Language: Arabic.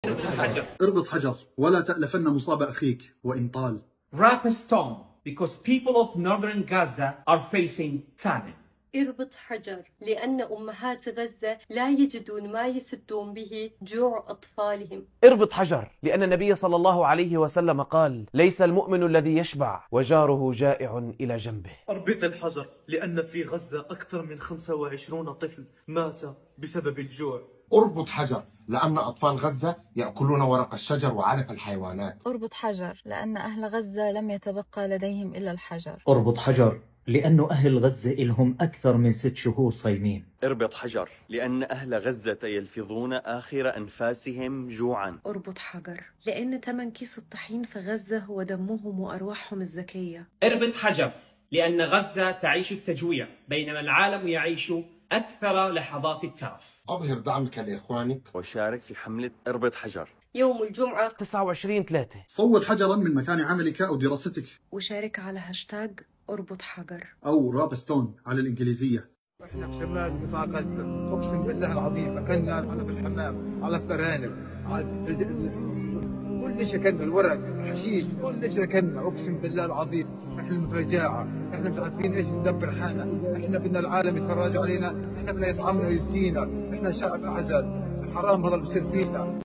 اربط حجر ولا تألفن مصاب أخيك وإن طال. Wrap a stone because people of northern Gaza are facing famine. اربط حجر لأن أمهات غزة لا يجدون ما يسدون به جوع أطفالهم. اربط حجر لأن النبي صلى الله عليه وسلم قال: ليس المؤمن الذي يشبع وجاره جائع إلى جنبه. اربط الحجر لأن في غزة أكثر من 25 طفل مات بسبب الجوع. اربط حجر لأن أطفال غزة يأكلون ورق الشجر وعلف الحيوانات. اربط حجر لأن أهل غزة لم يتبقى لديهم إلا الحجر. اربط حجر لأنه أهل غزة إلهم أكثر من 6 شهور صايمين. اربط حجر لأن أهل غزة يلفظون آخر أنفاسهم جوعا. اربط حجر لأن ثمن كيس الطحين في غزة هو دمهم وأرواحهم الزكية. اربط حجر لأن غزة تعيش التجويع بينما العالم يعيش أكثر لحظات الترف. أظهر دعمك لإخوانك وشارك في حملة اربط حجر يوم الجمعة 29/3. صور حجرا من مكان عملك أو دراستك وشارك على هاشتاج اربط حجر أو راب ستون على الإنجليزية. احنا في شمال قطاع غزة، اقسم بالله العظيم اكلنا على في الحمام، على الارانب، كل شيء اكلنا، الورق، الحشيش، كل شيء اكلنا، اقسم بالله العظيم. احنا في رجاعة، احنا مش عارفين ايش ندبر حالنا، احنا بدنا العالم يتفرج علينا، احنا بدنا يطعمنا ويسقينا، احنا شعب اعزل، حرام هذا اللي بصير فينا.